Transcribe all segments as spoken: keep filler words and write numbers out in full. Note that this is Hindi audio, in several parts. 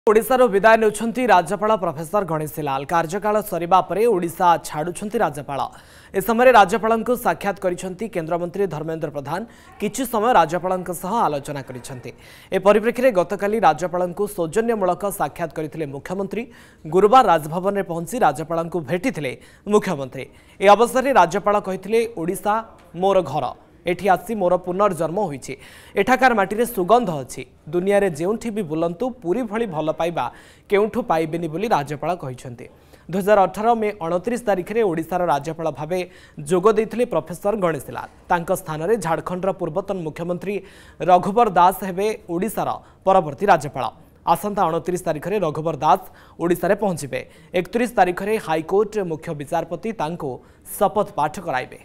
ओडिशार विदाय नेउछंती राज्यपाल प्रोफेसर गणेशी लाल कार्यकाल सरिबा परे ओडिशा छाडुछंती राज्यपाल ए समय राज्यपाल को साक्षात करिसंती केंद्रमंत्री धर्मेंद्र प्रधान किछि समय राज्यपाल सह आलोचना करिसंती ए परिप्रेक्षी में गतकाली राज्यपाल को सौजन्यमूलक साक्षात करथिले मुख्यमंत्री गुरुवार राजभवन में पहुंची राज्यपाल को भेटिथिले मुख्यमंत्री ए अवसर में राज्यपाल कहिथिले ओडिशा मोर घर एठी आसी मोर पुनर्जन्म होईछि एठाकार माटी सुगंध अच्छी दुनिया रे जेउठी भी बुलंतु पूरी भली भल पाइबा केउठु पाइबेनी बोली राज्यपाल कहिसंती दो हज़ार अठारह में उनतीस तारिख में ओडिशार राज्यपाल भावे जोग देइथिले प्रोफेसर गणेशी लाल तांको स्थान रे झारखंडर पूर्वतन मुख्यमंत्री रघुवर दास हेबे ओडिशार परवर्ती राज्यपाल आसंता उनतीस तारिख में रघुवर दास ओडिशा रे पहुंचबे इकतीस तारिख में हाईकोर्ट मुख्य विचारपति तांको शपथ पाठ कराइबे।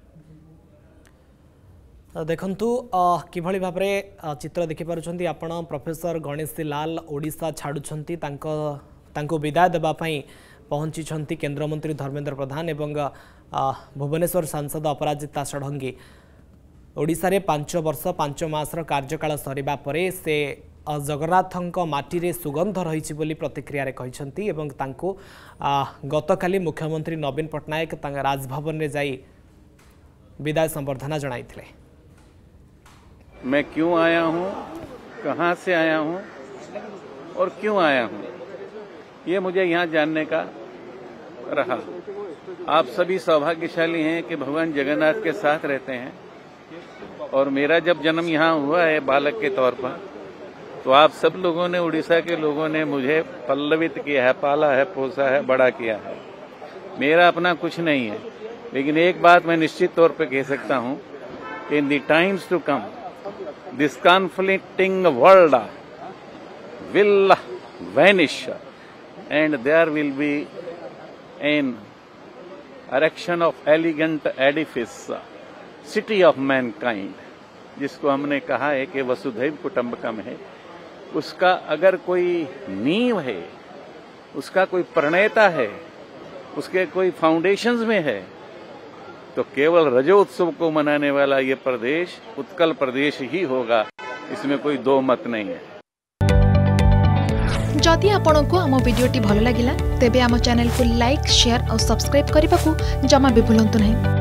देखंतु किभଳି भाबरे चित्र देखिपारुछंती आपण प्रोफेसर गणेशी लाल ओडिशा छाडुछंती तांको तांको विदाय देबा पई पहुंची छंती केंद्रमंत्री धर्मेंद्र प्रधान एवं भुवनेश्वर सांसद अपराजिता षडंगी ओडिशा रे पांच वर्ष पांच मासर कार्यकाल सरिबा परे से जगन्नाथक माटी रे सुगंध रही बोली प्रतिक्रिया रे कहिसंती एवं तांको गतकाली मुख्यमंत्री नवीन पटनायक तांगा राजभवन रे जाई विदाय संबर्धना जणाइथिले। मैं क्यों आया हूं, कहां से आया हूं और क्यों आया हूं, ये मुझे यहाँ जानने का रहा। आप सभी सौभाग्यशाली हैं कि भगवान जगन्नाथ के साथ रहते हैं और मेरा जब जन्म यहाँ हुआ है बालक के तौर पर, तो आप सब लोगों ने, उड़ीसा के लोगों ने मुझे पल्लवित किया है, पाला है, पोसा है, बड़ा किया है। मेरा अपना कुछ नहीं है, लेकिन एक बात मैं निश्चित तौर पर कह सकता हूं कि in the times to come this conflicting world will vanish and there will be an erection of elegant edifice, city of mankind, जिसको हमने कहा है कि वसुधैव कुटुंबकम है। उसका अगर कोई नींव है, उसका कोई प्रणेता है, उसके कोई फाउंडेशंस में है, तो केवल रजोत्सव को मनाने वाला ये प्रदेश उत्कल प्रदेश ही होगा, इसमें कोई दो मत नहीं है। जदि आपन को आम वीडियोटी भल लगिला तेबे आम चैनल को लाइक शेयर और सब्सक्राइब करने को जमा भी भूलंतु नहीं।